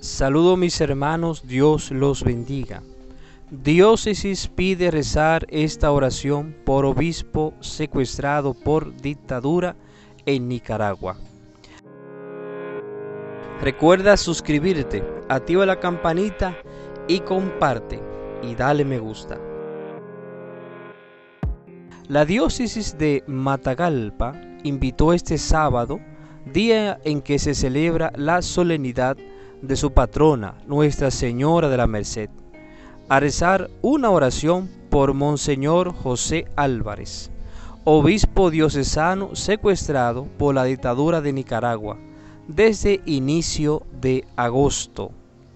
Saludo mis hermanos, Dios los bendiga. Diócesis pide rezar esta oración por obispo secuestrado por dictadura en Nicaragua. Recuerda suscribirte, activa la campanita y comparte y dale me gusta. La diócesis de Matagalpa invitó este sábado, día en que se celebra la solemnidad de su patrona, Nuestra Señora de la Merced, a rezar una oración por Monseñor José Álvarez, obispo diocesano secuestrado por la dictadura de Nicaragua desde inicio de agosto.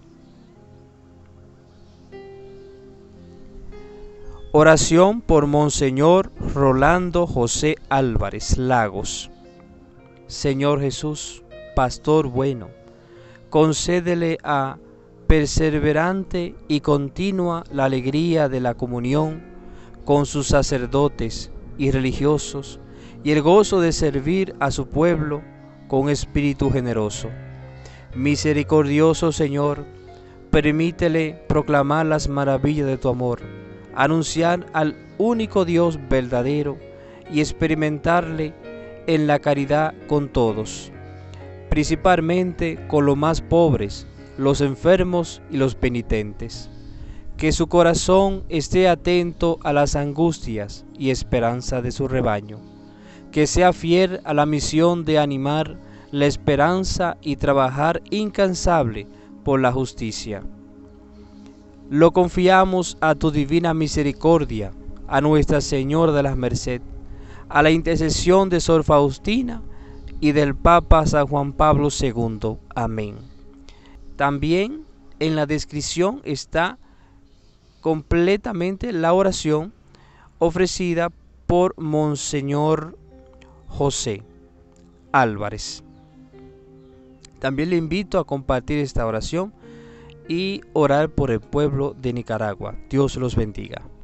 Oración por Monseñor Rolando José Álvarez Lagos. Señor Jesús, pastor bueno, concédele a perseverante y continua la alegría de la comunión con sus sacerdotes y religiosos y el gozo de servir a su pueblo con espíritu generoso. Misericordioso Señor, permítele proclamar las maravillas de tu amor, anunciar al único Dios verdadero y experimentarle en la caridad con todos, principalmente con los más pobres, los enfermos y los penitentes. Que su corazón esté atento a las angustias y esperanza de su rebaño. Que sea fiel a la misión de animar la esperanza y trabajar incansable por la justicia. Lo confiamos a tu divina misericordia, a Nuestra Señora de la Merced, a la intercesión de Sor Faustina y del Papa San Juan Pablo II. Amén. También en la descripción está completamente la oración ofrecida por Monseñor José Álvarez. También le invito a compartir esta oración y orar por el pueblo de Nicaragua. Dios los bendiga.